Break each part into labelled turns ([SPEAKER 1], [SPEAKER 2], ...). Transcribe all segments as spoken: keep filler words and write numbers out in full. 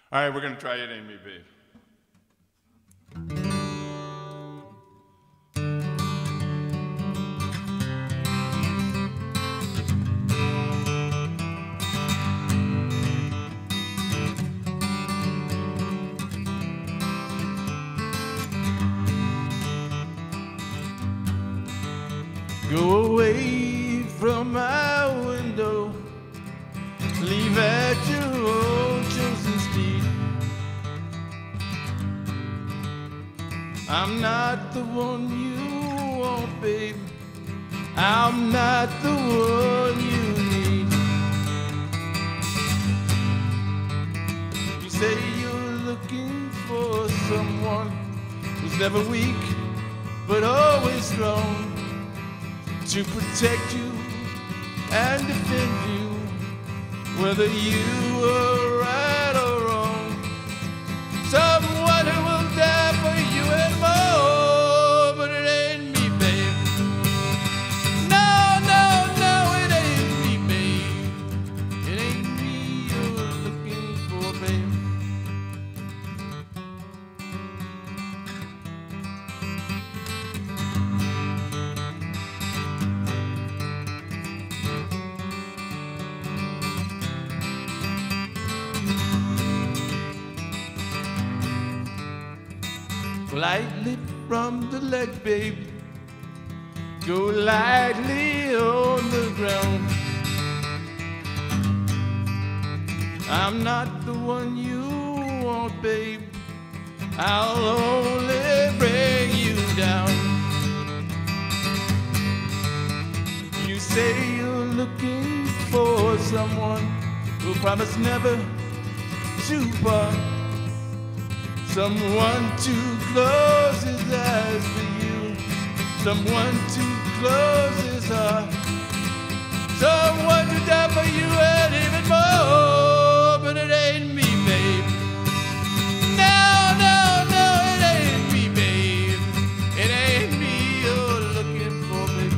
[SPEAKER 1] All right, we're going to try It Ain't Me, Babe.
[SPEAKER 2] Go away from my window, leave at your own chosen speed. I'm not the one you want, babe. I'm not the one you need. You say you're looking for someone who's never weak, but always strong, to protect you and defend you, whether you are right or wrong. Someone who will die for you and more, but it ain't me, babe. No, no, no, it ain't me, babe. It ain't me you're looking for, babe. Lightly from the ledge, babe. Go lightly on the ground. I'm not the one you want, babe. I'll only bring you down. You say you're looking for someone who'll promise never to part, someone to close his eyes for you, someone to close his heart, someone to die for you and even more, but it ain't me, babe. No, no, no, it ain't me, babe. It ain't me you're looking for, babe.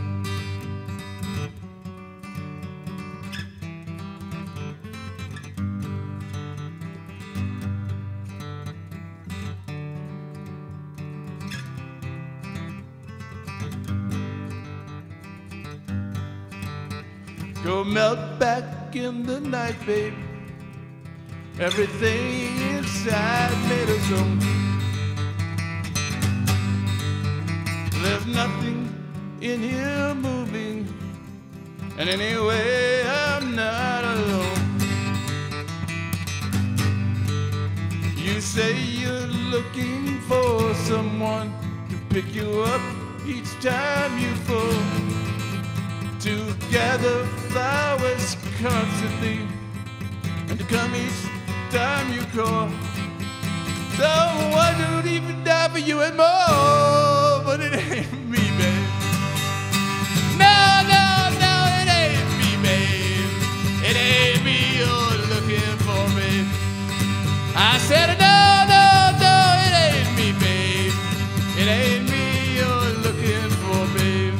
[SPEAKER 2] Go melt back in the night, babe. Everything inside made of stone. There's nothing in here moving, and anyway, I'm not alone. You say you're looking for someone to pick you up each time you fall, to gather flowers constantly, and to come each time you call. Someone who'd even die for you and more, but it ain't me, babe. No, no, no, it ain't me, babe. It ain't me you're looking for, babe. I said no, no, no, it ain't me, babe. It ain't me you're looking for, babe.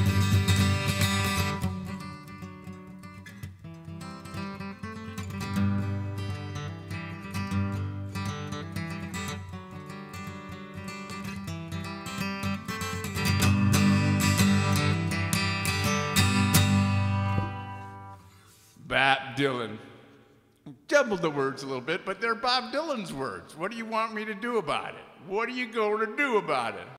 [SPEAKER 1] Bob Dylan. Jumbled the words a little bit, but they're Bob Dylan's words. What do you want me to do about it? What are you going to do about it?